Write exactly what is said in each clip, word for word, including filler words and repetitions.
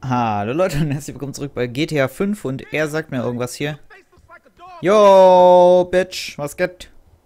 Hallo Leute und herzlich willkommen zurück bei G T A fünf und er sagt mir irgendwas hier. Yo, Bitch, was geht?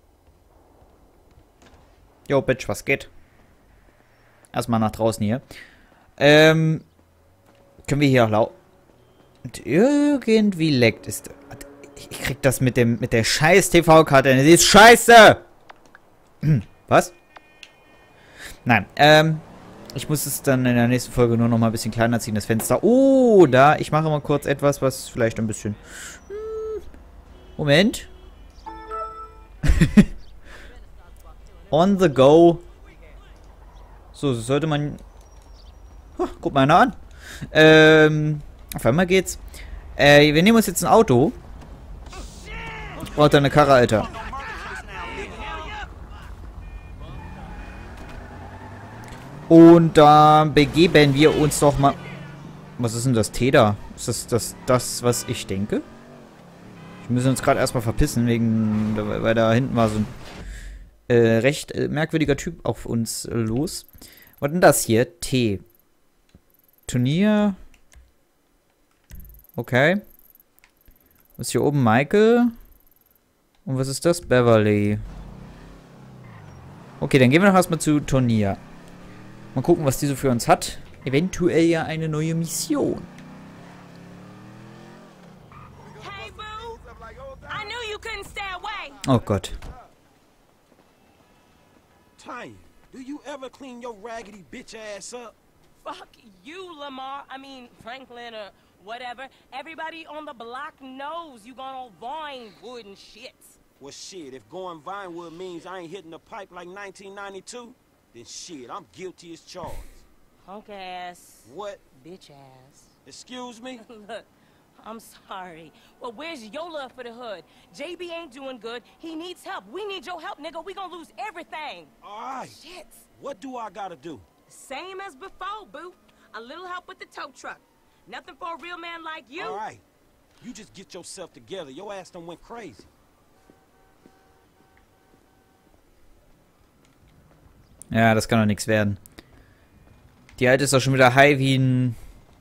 Yo, Bitch, was geht? Erstmal nach draußen hier. Ähm, können wir hier auch lau... Und irgendwie leckt ist... Ich krieg das mit dem mit der scheiß T V-Karte. Die ist scheiße! Was? Nein, ähm... Ich muss es dann in der nächsten Folge nur noch mal ein bisschen kleiner ziehen, das Fenster. Oh, da. Ich mache mal kurz etwas, was vielleicht ein bisschen... Hm, Moment. On the go. So, das sollte man... Huh, guck mal einer an. Ähm, auf einmal geht's. Äh, wir nehmen uns jetzt ein Auto. Ich brauche da eine Karre, Alter. Und da begeben wir uns doch mal... Was ist denn das T da? Ist das das, das was ich denke? Wir müssen uns gerade erstmal verpissen, wegen... Weil da hinten war so ein äh, recht äh, merkwürdiger Typ auf uns äh, los. Was denn das hier? T. Turnier. Okay. Was ist hier oben? Michael. Und was ist das? Beverly. Okay, dann gehen wir noch erstmal zu Turnier. Mal gucken, was diese für uns hat. Eventuell ja eine neue Mission. Hey, boo. I knew you couldn't stay away. Oh Gott. Tanya, do you ever clean your raggedy bitch ass up? Fuck you, Lamar. I mean, Franklin or whatever. Everybody on the block knows you gone on Vinewood and shit. Well, shit, if going Vinewood means I ain't hitting the pipe like nineteen ninety-two, then shit, I'm guilty as charged. Punk ass. What? Bitch ass. Excuse me? Look, I'm sorry. Well, where's your love for the hood? J B ain't doing good. He needs help. We need your help, nigga. We gonna lose everything. All right. Shit. What do I gotta do? Same as before, boo. A little help with the tow truck. Nothing for a real man like you. All right. You just get yourself together. Your ass done went crazy. Ja, das kann doch nichts werden. Die alte ist doch schon wieder high wie ein...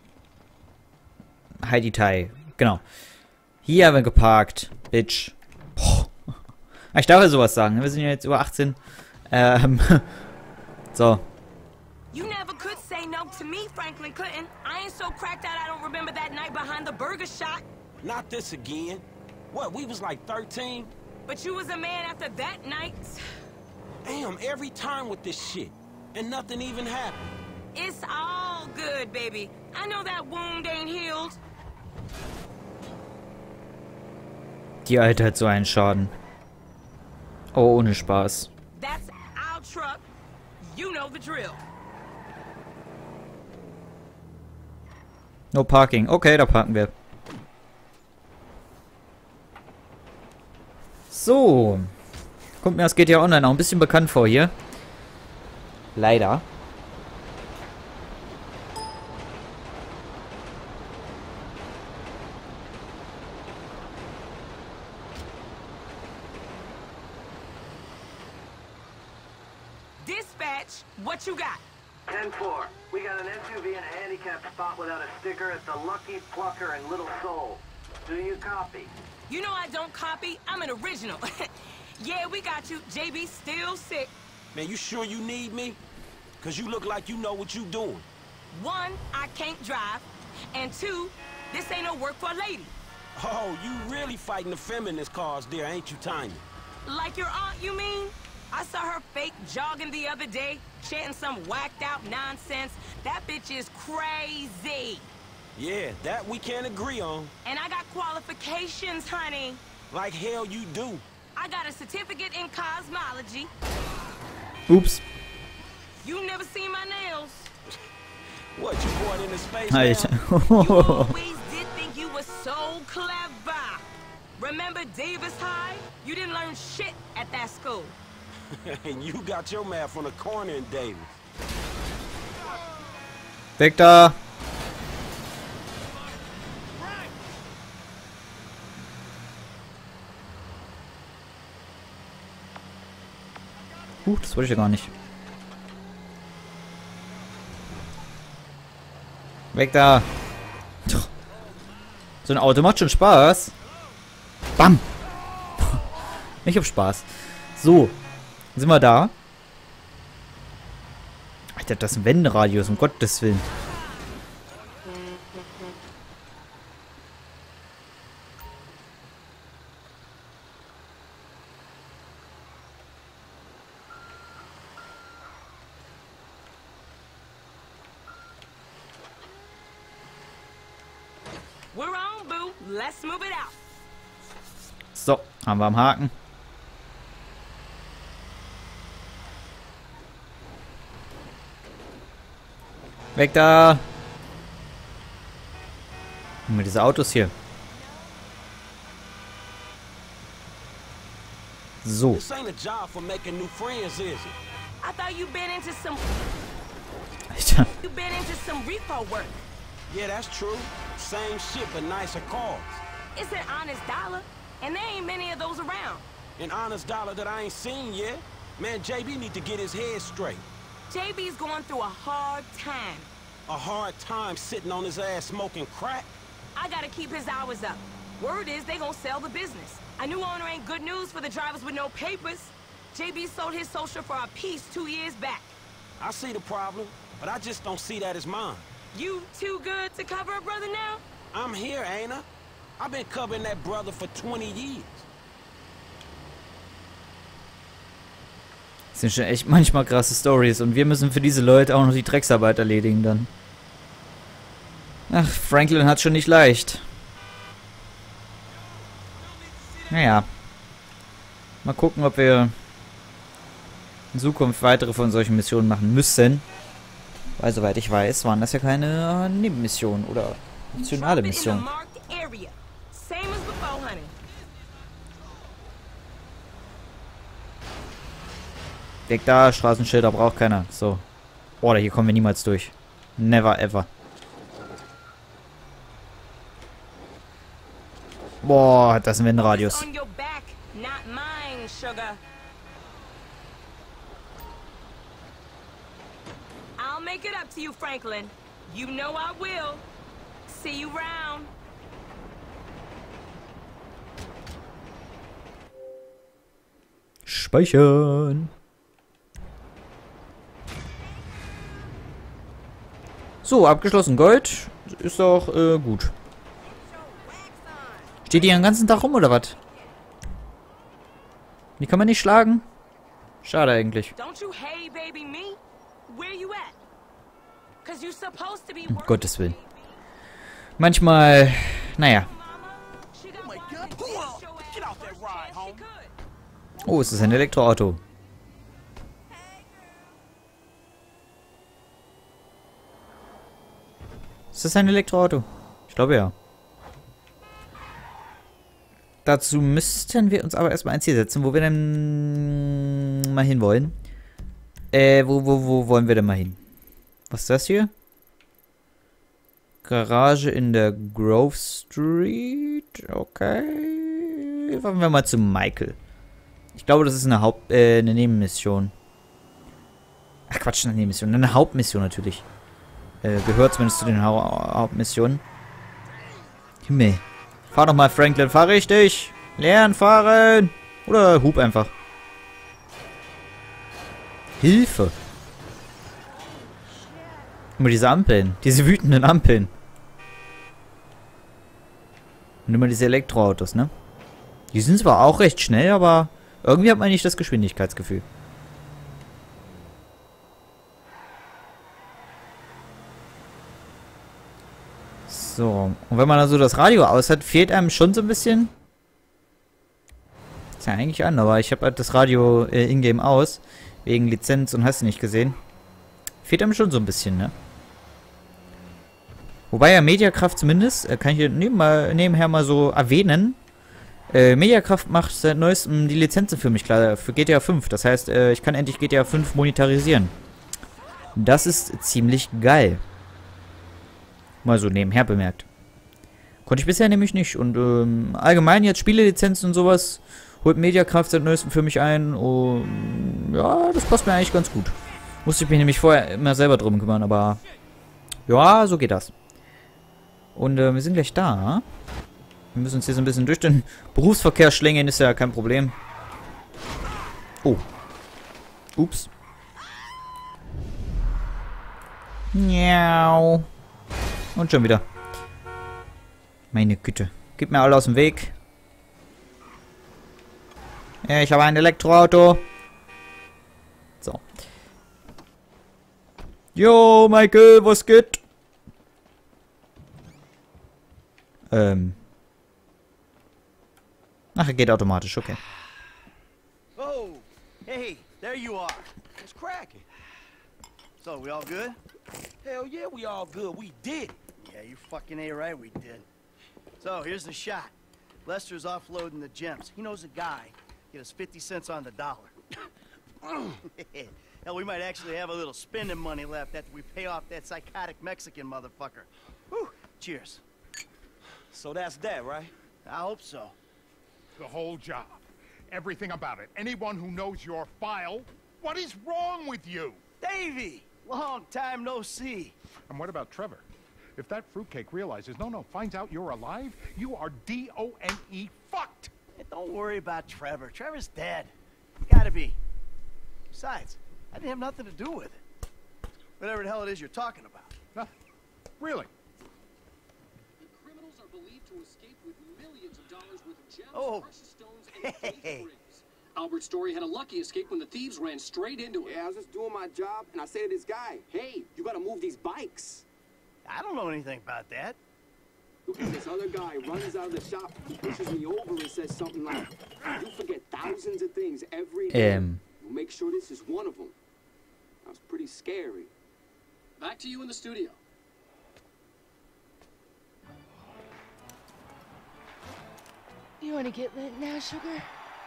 Heidi Tai. Genau. Hier haben wir geparkt. Bitch. Boah. Ich darf ja sowas sagen. Wir sind ja jetzt über achtzehn. Ähm. So. You never could say no to me, Franklin Clinton. I ain't so cracked out I don't remember that night behind the burger shop. Not this again. What, we was like thirteen? But you was a man after that night. Damn, every time with this shit. And nothing even happened. It's all good, baby. I know that wound ain't healed. Die alte hat so einen Schaden. Oh, ohne Spaß. That's our truck. You know the drill. No parking. Okay, da parken wir. So. Kommt mir das G T A Online auch ein bisschen bekannt vor hier. Leider. Dispatch, what you got? ten four. We got an S U V in a handicapped spot without a sticker at the Lucky Plucker in Little Seoul. Do you copy? You know I don't copy. I'm an original. Yeah, we got you. J B still sick. Man, you sure you need me? Cause you look like you know what you doing. One, I can't drive. And two, this ain't no work for a lady. Oh, you really fighting the feminist cause there, ain't you, Tanya? Like your aunt, you mean? I saw her fake jogging the other day, chanting some whacked out nonsense. That bitch is crazy. Yeah, that we can't agree on. And I got qualifications, honey. Like hell you do. I got a certificate in cosmology. Ups. You never seen my nails. What, you brought into space Alter. now? You always did think you were so clever. Remember Davis High? You didn't learn shit at that school. And you got your math from the corner in Davis. Victor. Huch, das wollte ich ja gar nicht. Weg da! So ein Auto macht schon Spaß. Bam! Ich hab Spaß. So. Sind wir da? Alter, das ist ein Wendenradius, um Gottes Willen. We're on, boo. Let's move it out. So, haben wir am Haken. Weg da! Guck mal, diese Autos hier. So. This ain't a job for making new friends, is it? I thought you been into some Alter. you been into some repo work. Yeah, that's true. Same shit, but nicer cars. It's an honest dollar, and there ain't many of those around. An honest dollar that I ain't seen yet. Man, J B need to get his head straight. J B's going through a hard time. A hard time sitting on his ass smoking crack. I gotta keep his hours up. Word is they gonna sell the business. A new owner ain't good news for the drivers with no papers. J B sold his social for a piece two years back. I see the problem, but I just don't see that as mine. You too good to cover a brother now? I'm here, ain't I? I've been covering that brother for twenty years. Das sind schon echt manchmal krasse Stories. Und wir müssen für diese Leute auch noch die Drecksarbeit erledigen dann. Ach, Franklin hat schon nicht leicht. Naja. Mal gucken, ob wir in Zukunft weitere von solchen Missionen machen müssen. Weil, soweit ich weiß, waren das ja keine Nebenmissionen oder optionale Drop it in the Missionen. marked area. Same as before, honey. Weg da, Straßenschilder braucht keiner. So. Boah, hier kommen wir niemals durch. Never ever. Boah, das ist ein Wendenradius. On your back, not mine, sugar. I'll make it up to you, Franklin. You know I will. See you round. Speichern. So, abgeschlossen. Gold. Ist doch äh, gut. Steht die den ganzen Tag rum, oder was? Die kann man nicht schlagen? Schade eigentlich. Don't you hey baby me? Where you at? Cause you supposed to be Um working. Gottes Willen. Manchmal, naja. She got my one God, to pull get up. your ass Get off that first ride, chance she homie. could. Oh, es ist ein Elektroauto. Ist das ein Elektroauto? Ich glaube ja. Dazu müssten wir uns aber erstmal ein Ziel setzen, wo wir denn mal hin wollen. Äh, wo, wo, wo wollen wir denn mal hin? Was ist das hier? Garage in der Grove Street. Okay. Fahren wir mal zu Michael. Ich glaube, das ist eine Haupt, äh, eine Nebenmission. Ach Quatsch, eine Nebenmission. Eine Hauptmission natürlich. Äh, gehört zumindest zu den ha Hauptmissionen. Himmel. Fahr doch mal, Franklin. Fahr richtig. Lern fahren. Oder hub einfach. Hilfe. Immer diese Ampeln. Diese wütenden Ampeln. Und immer diese Elektroautos, ne? Die sind zwar auch recht schnell, aber irgendwie hat man nicht das Geschwindigkeitsgefühl. So. Und wenn man also das Radio aus hat, fehlt einem schon so ein bisschen. Ist ja eigentlich an, aber ich habe halt das Radio äh, in-game aus. Wegen Lizenz und hast du nicht gesehen. Fehlt einem schon so ein bisschen, ne? Wobei ja Mediakraft zumindest, äh, kann ich hier neben, mal, nebenher mal so erwähnen. Äh, Mediakraft macht seit neuestem die Lizenzen für mich klar, für G T A fünf. Das heißt, äh, ich kann endlich G T A fünf monetarisieren. Das ist ziemlich geil. Mal so nebenher bemerkt. Konnte ich bisher nämlich nicht. Und ähm, allgemein jetzt Spielelizenzen und sowas holt Mediakraft seit neuestem für mich ein. Und ja, das passt mir eigentlich ganz gut. Musste ich mich nämlich vorher immer selber drum kümmern, aber ja, so geht das. Und äh, wir sind gleich da. Wir müssen uns hier so ein bisschen durch den Berufsverkehr schlängeln, ist ja kein Problem. Oh. Ups. Miau. Und schon wieder. Meine Güte. Gib mir alle aus dem Weg. Ja, ich habe ein Elektroauto. So. Jo, Michael, was geht? Ähm. Ach, er geht automatisch, okay. Oh, hey, there you are. What's cracking? So, we all good? Hell yeah, we all good. We did it. Yeah, you fucking A right, we did. So, here's the shot. Lester's offloading the gems. He knows a guy. Get us fifty cents on the dollar. Hell, we might actually have a little spending money left after we pay off that psychotic Mexican motherfucker. Whew, cheers. So that's that, right? I hope so. The whole job. Everything about it. Anyone who knows your file, what is wrong with you? Davey! Long time no see. And what about Trevor? If that fruitcake realizes, no, no, finds out you're alive, you are D O N E fucked! Hey, don't worry about Trevor. Trevor's dead. Gotta be. Besides, I didn't have nothing to do with it. Whatever the hell it is you're talking about. Nothing. Really? The criminals are believed to escape with millions of dollars worth of gems, Oh. precious stones, and Hey. gold rings. Albert Story had a lucky escape when the thieves ran straight into it. Yeah, I was just doing my job, and I say to this guy, hey, you gotta move these bikes. I don't know anything about that. And this other guy runs out of the shop, he pushes me over and says something like, you forget thousands of things every day. Ähm. We'll make sure this is one of them. That was pretty scary. Back to you in the studio. You want to get lit now, sugar?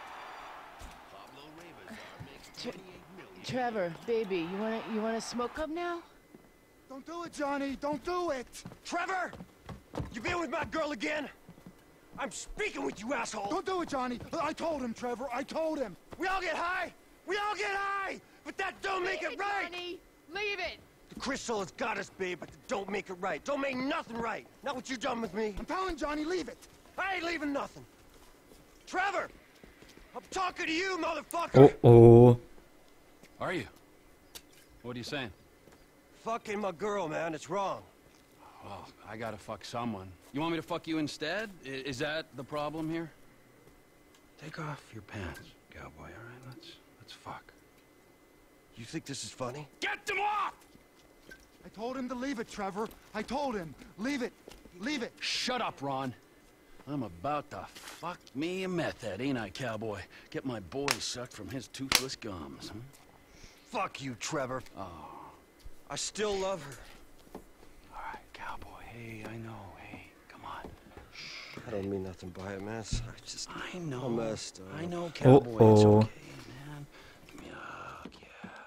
Tre Trevor, baby, you want to you want to smoke up now? Don't do it, Johnny. Don't do it. Trevor! You been with my girl again? I'm speaking with you, asshole! Don't do it, Johnny. I told him, Trevor. I told him. We all get high! We all get high! But that don't make it right! Johnny, leave it. The crystal has got us, babe, but don't make it right. Don't make nothing right. Not what you done with me. I'm telling Johnny, leave it. I ain't leaving nothing. Trevor! I'm talking to you, motherfucker! Oh, oh. Are you? What are you saying? Fucking my girl, man. It's wrong. Well, I gotta fuck someone. You want me to fuck you instead? I is that the problem here? Take off your pants, cowboy, all right? Let's, let's fuck. You think this is funny? Get them off! I told him to leave it, Trevor. I told him. Leave it. Leave it. Shut up, Ron. I'm about to fuck me a meth head, ain't I, cowboy? Get my boy sucked from his toothless gums, huh? Fuck you, Trevor. Oh. I still love her. All right, cowboy. Hey, I know. Hey, come on. I don't mean nothing by it, man. I just... I know. I'm messed up. I know, cowboy. It's Uh-oh. okay, man. Give me a hug,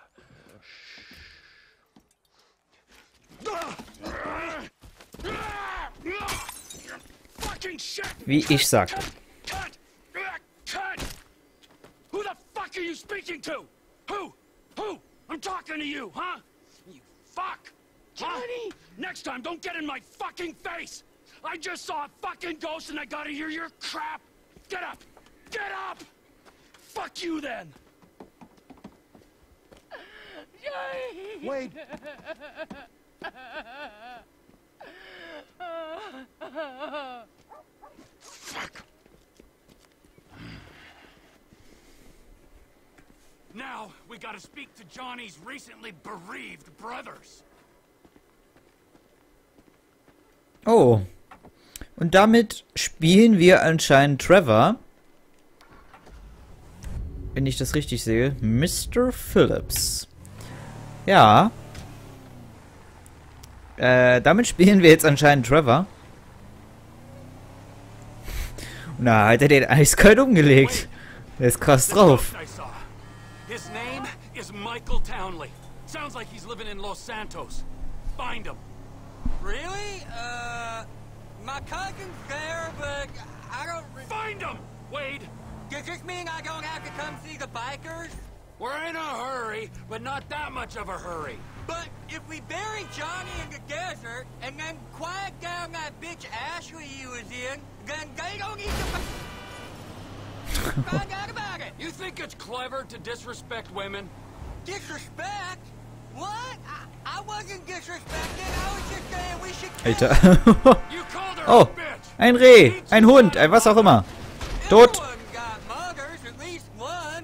yeah. Fucking shit! Wie ich sagte. Cut! Cut! Who the fuck are you speaking to? Who? Who? I'm talking to you, huh? You fuck! Johnny! Huh? Next time, don't get in my fucking face! I just saw a fucking ghost and I gotta hear your crap! Get up! Get up! Fuck you then! Johnny! Wade. Fuck! Now, we gotta speak to Johnny's recently bereaved brothers. Oh. Und damit spielen wir anscheinend Trevor. Wenn ich das richtig sehe. Mister Phillips. Ja. Äh, damit spielen wir jetzt anscheinend Trevor. Na, hat er den eiskalt umgelegt. Der ist krass drauf. His name is Michael Townley. Sounds like he's living in Los Santos. Find him. Really? Uh, my cousin's there, but I don't... Find him, Wade! Does this mean I don't have to come see the bikers? We're in a hurry, but not that much of a hurry. But if we bury Johnny in the desert and then quiet down that big which Ashley you was in, then they don't need to find out about it. You think it's clever to disrespect women? Disrespect? What? I, I wasn't disrespecting. I was just saying we should... Alter. You called her Oh, a bitch. ein Reh, ein Hund, ein was auch immer. Tot. Everyone got mothers, at least one.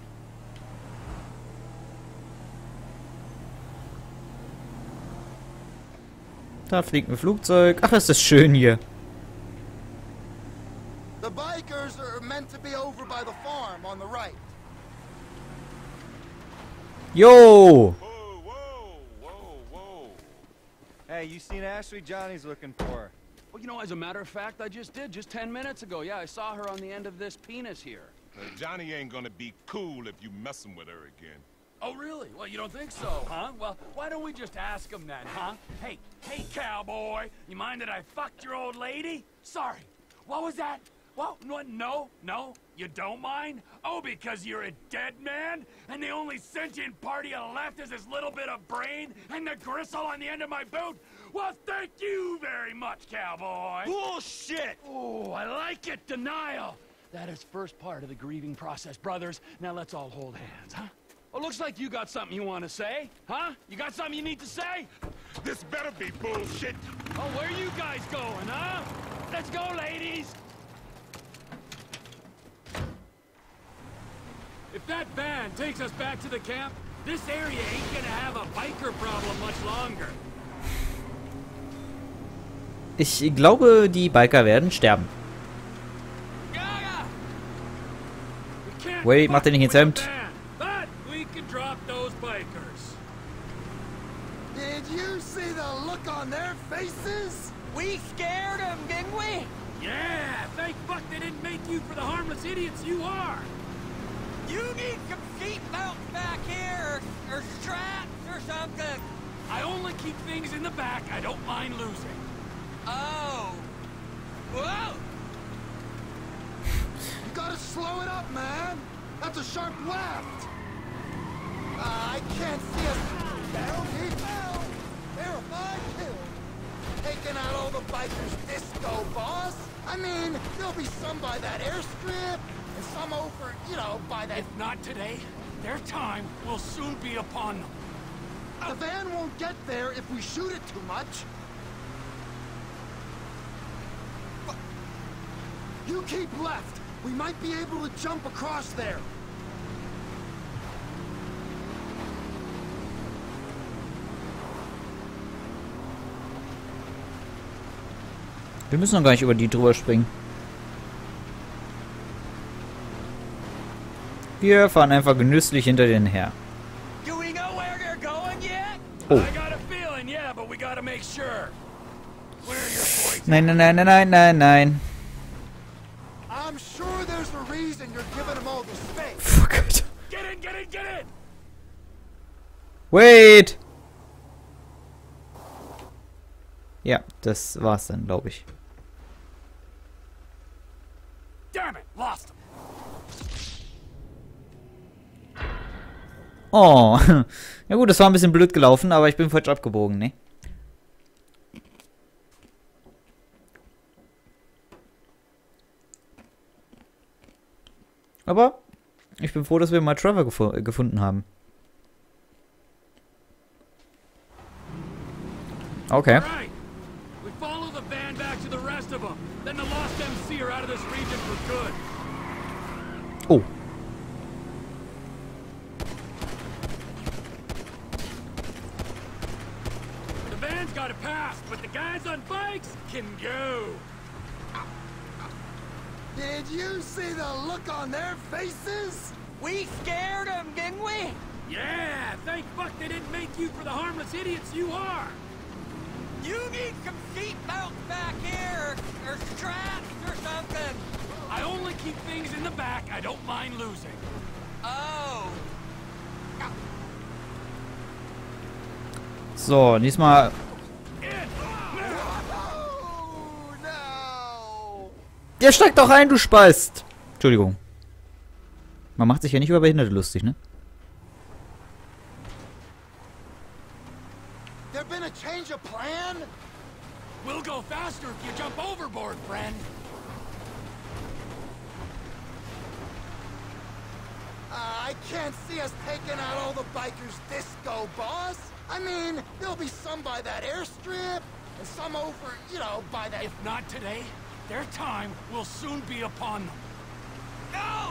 Da fliegt ein Flugzeug. Ach, ist das schön hier. The bikers are meant to be over by the farm on the right. Jo. Whoa, whoa, whoa, whoa. Hey, you seen Ashley? Johnny's looking for her. Well, you know, as a matter of fact, I just did, just ten minutes ago. Yeah, I saw her on the end of this penis here. Uh, Johnny ain't gonna be cool if you messing with her again. Oh, really? Well, you don't think so, huh? Well, why don't we just ask him then, huh? Hey, hey, cowboy, you mind that I fucked your old lady? Sorry. What was that? Well, no, no, no, you don't mind? Oh, because you're a dead man? And the only sentient part of you left is this little bit of brain and the gristle on the end of my boot? Well, thank you very much, cowboy. Bullshit! Oh, I like it, denial. That is first part of the grieving process, brothers. Now let's all hold hands, huh? Well, looks like you got something you want to say, huh? You got something you need to say? This better be bullshit. Oh, where you guys going, huh? Let's go, ladies! If that van takes us back to the camp, this area ain't gonna have a biker problem much longer. Ich glaube, die Biker werden sterben. Wait, mach den nicht ins Hemd. But we can drop those bikers. Did you see the look on their faces? We scared them, didn't we? Yeah, thank fuck they didn't make you for the harmless idiots you are. You need some seat belts back here, or, or straps, or something. I only keep things in the back I don't mind losing. Oh. Whoa! You gotta slow it up, man. That's a sharp left. Uh, I can't see us. Down he fell. Verified kill. Taking out all the bikers' disco, boss. I mean, there'll be some by that airstrip, and some over, you know, by that... If not today, their time will soon be upon them. The van won't get there if we shoot it too much. You keep left. We might be able to jump across there. Wir müssen doch gar nicht über die drüber springen. Wir fahren einfach genüsslich hinter denen her. Do we know where they're going yet? Oh. I got a feeling, yeah, but we gotta make sure. Where are your boys? Nein, nein, nein, nein, nein, nein, nein. I'm sure there's a reason you're giving them all the space. Fuck, Alter. Get in, get in, get in! Wait! Ja, das war's dann, glaube ich. Damn it, lost him. Oh, ja gut, das war ein bisschen blöd gelaufen, aber ich bin falsch abgebogen, ne? Aber ich bin froh, dass wir mal Trevor gefu gefunden haben. Okay. Right. We follow the van back to the rest of them. Then the lost M C are out of this region for good. Oh. The van's got to pass, but the guys on bikes can go. Did you see the look on their faces? We scared them, didn't we? Yeah, thank fuck they didn't make you for the harmless idiots you are. You need some seat belts back here, or, or straps, or something. I only keep things in the back I don't mind losing. Oh. So, diesmal. Oh, no. Der steigt doch ein, du Spast! Entschuldigung. Man macht sich ja nicht über Behinderte lustig, ne? There been a change of plan? We'll go faster if you jump overboard, friend. Uh, I can't see us taking out all the bikers this go, boss. I mean, there'll be some by that airstrip, and some over, you know, by that... If not today, their time will soon be upon them. No!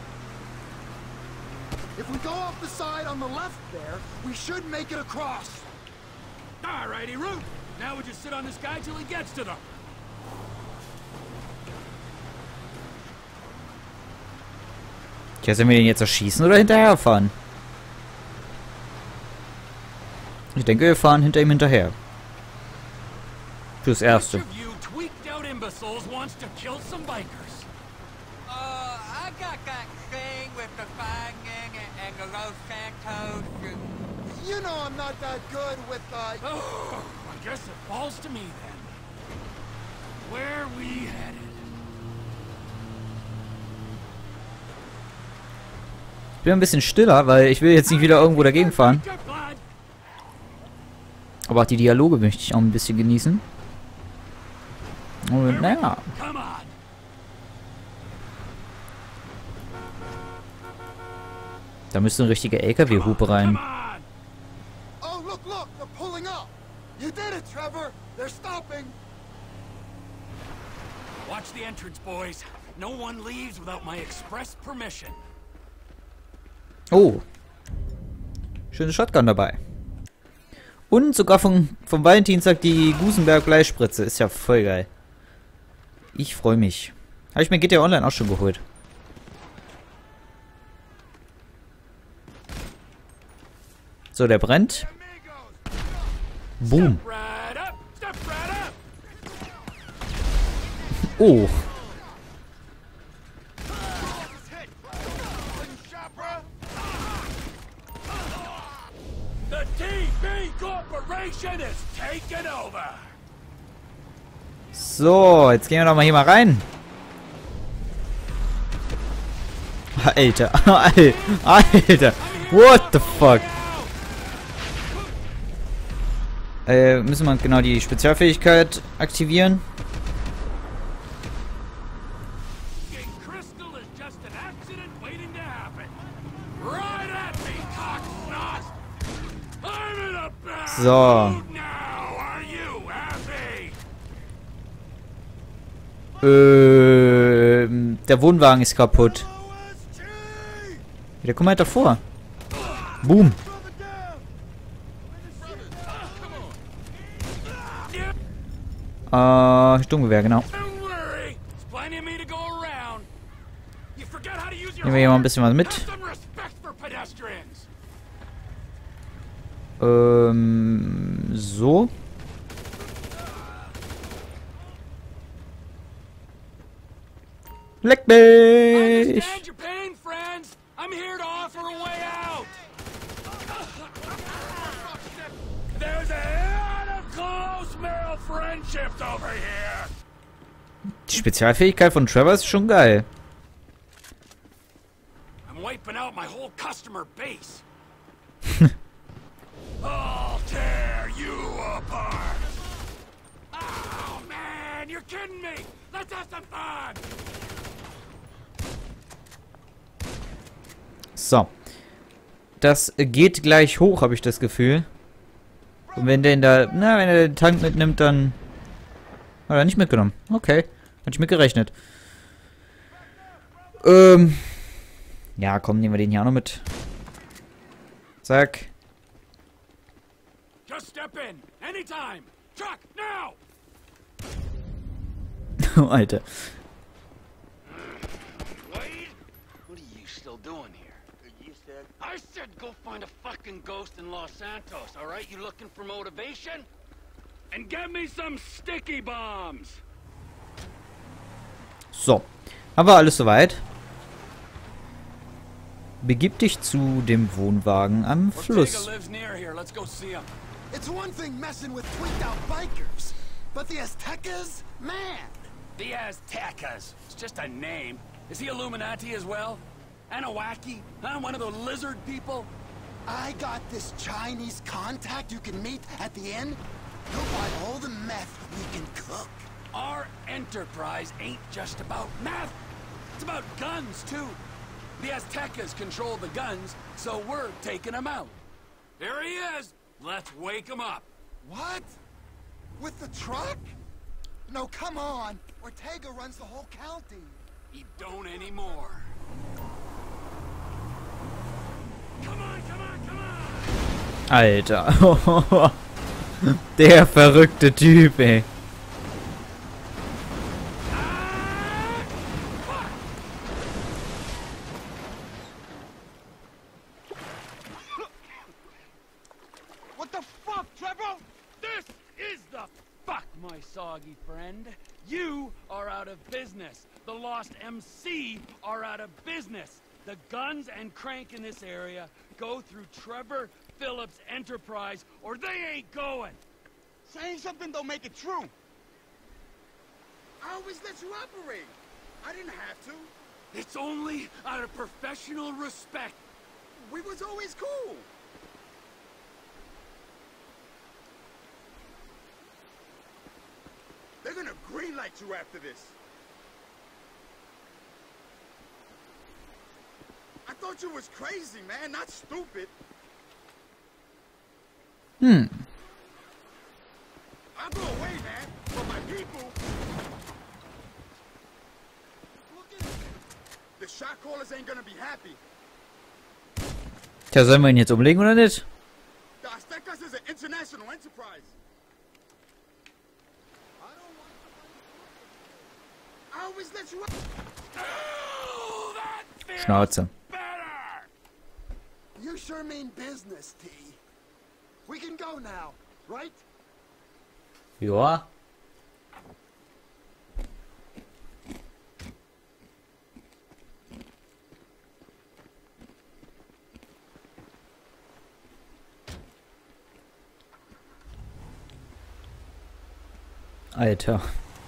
If we go off the side on the left there, we should make it across. Alrighty, Root. Now we just sit on this guy till he gets to them. Tja, sollen wir den jetzt erschießen oder hinterherfahren? Ich denke, wir fahren hinter ihm hinterher. Fürs Erste. You know I'm not that good with, uh... Oh, I guess it falls to me then. Where we headed? Ich bin ein bisschen stiller, weil ich will jetzt nicht wieder irgendwo dagegen fahren. Aber auch die Dialoge möchte ich auch ein bisschen genießen. Und naja. Da müsste eine richtige L K W-Hupe rein. Oh, look, look, they're pulling up. You did it, Trevor. They're stopping. Watch the entrance, boys. No one leaves without my express permission. Oh. Schöne Shotgun dabei. Und sogar vom, vom Valentinstag die Gusenberg Bleispritze. Ist ja voll geil. Ich freue mich. Habe ich mir G T A Online auch schon geholt. So, der brennt. Boom. Oh. The T B Corporation is taken over. So, jetzt gehen wir doch mal hier mal rein. Alter, Alter, what the fuck? Äh, müssen wir genau die Spezialfähigkeit aktivieren. So. Äh, der Wohnwagen ist kaputt. Der kommt halt davor. Boom. Äh, Sturmgewehr, genau. Nehmen wir hier mal ein bisschen was mit. Ähm, so. Leck mich! Die Spezialfähigkeit von Trevor ist schon geil. I'm wiping out my whole customer base. I'll tear you apart. Oh man, you're kidding me. Let's have some fun. So. Das geht gleich hoch, habe ich das Gefühl. Und wenn der in der, na, wenn er den Tank mitnimmt, dann hat er nicht mitgenommen. Okay, hatte ich mitgerechnet. Ähm, ja, komm, nehmen wir den hier auch noch mit. Zack. Just step in, anytime. Truck now. Oh, Alter. Wade, what are you still doing here? You said. I said go find a fucking ghost in Los Santos. All right, you looking for motivation? And get me some sticky bombs. So, haben wir alles soweit. Begib dich zu dem Wohnwagen am Fluss. It's one thing messing with tweaked out bikers, but the Aztecas, man. The Aztecas. It's just a name. Is he Illuminati as well? Anunnaki? Huh? One of the lizard people? I got this Chinese contact you can meet at the inn. He'll buy all the meth we can cook. Our enterprise ain't just about meth. It's about guns, too. The Aztecas control the guns, so we're taking them out. Here he is. Let's wake him up. What? With the truck? No, come on. Ortega runs the whole county. He don't anymore. Come on, come on, come on! Alter. Der verrückte Typ, ey. What the fuck, Trevor? This is the fuck, my soggy friend. You are out of business. The Lost M C are out of business. The guns and crank in this area go through Trevor Phillips Enterprise, or they ain't going. Saying something don't make it true. I always let you operate. I didn't have to. It's only out of professional respect. We was always cool. They're gonna greenlight you after this. I thought you was crazy, man, not stupid. Hmm. I'll go away, man, for my people. The shot callers ain't gonna be happy. Tja, sollen wir ihn jetzt umlegen oder nicht? The Aztecas is an international enterprise. I always let you Oh, that feels Schnauze. better. You sure mean business, T. We can go now, right? Ja. Alter.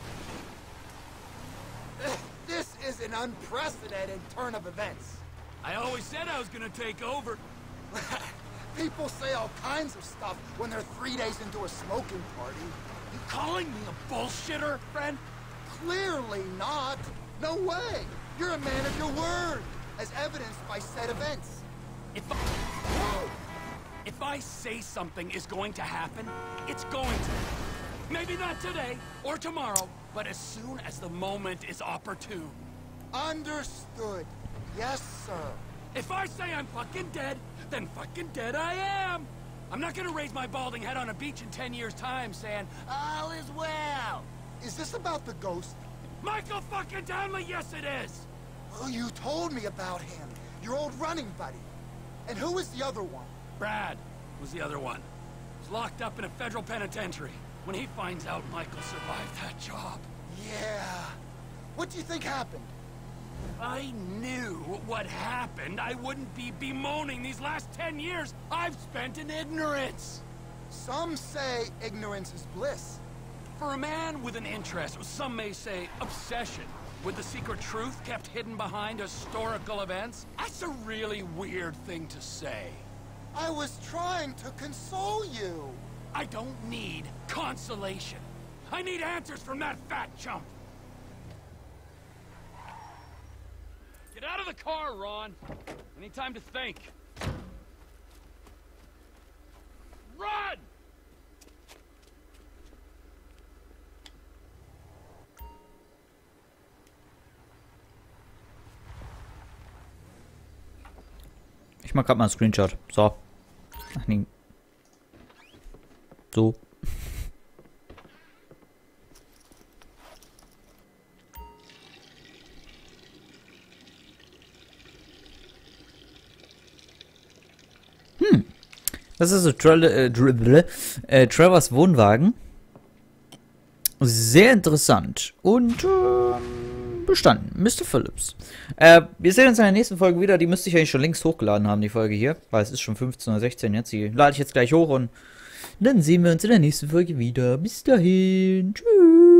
This is an unprecedented turn of events. I always said I was gonna take over. People say all kinds of stuff when they're three days into a smoking party. You calling me a bullshitter, friend? Clearly not. No way. You're a man of your word, as evidenced by said events. If I, if I say something is going to happen, it's going to. Maybe not today or tomorrow, but as soon as the moment is opportune. Understood. Yes, sir. If I say I'm fucking dead, then fucking dead I am. I'm not gonna raise my balding head on a beach in ten years' time saying, all is well. Is this about the ghost? Michael fucking Townley, yes it is. Well, you told me about him. Your old running buddy. And who was the other one? Brad was the other one. He's locked up in a federal penitentiary. When he finds out Michael survived that job. Yeah. What do you think happened? If I knew what happened, I wouldn't be bemoaning these last ten years I've spent in ignorance. Some say ignorance is bliss. For a man with an interest, some may say obsession, with the secret truth kept hidden behind historical events, that's a really weird thing to say. I was trying to console you. I don't need consolation. I need answers from that fat chump. Get out of the car, Ron. I need time to think. Run! Ich mach grad mal einen Screenshot. So. Ach nee. So. Hm. Das ist so Tra äh, Tra äh, Trevors Wohnwagen. Sehr interessant. Und ähm, bestanden. Mister Phillips. Äh, wir sehen uns in der nächsten Folge wieder. Die müsste ich eigentlich schon längst hochgeladen haben, die Folge hier. Weil es ist schon fünfzehn oder sechzehn jetzt. Die lade ich jetzt gleich hoch und dann sehen wir uns in der nächsten Folge wieder. Bis dahin. Tschüss.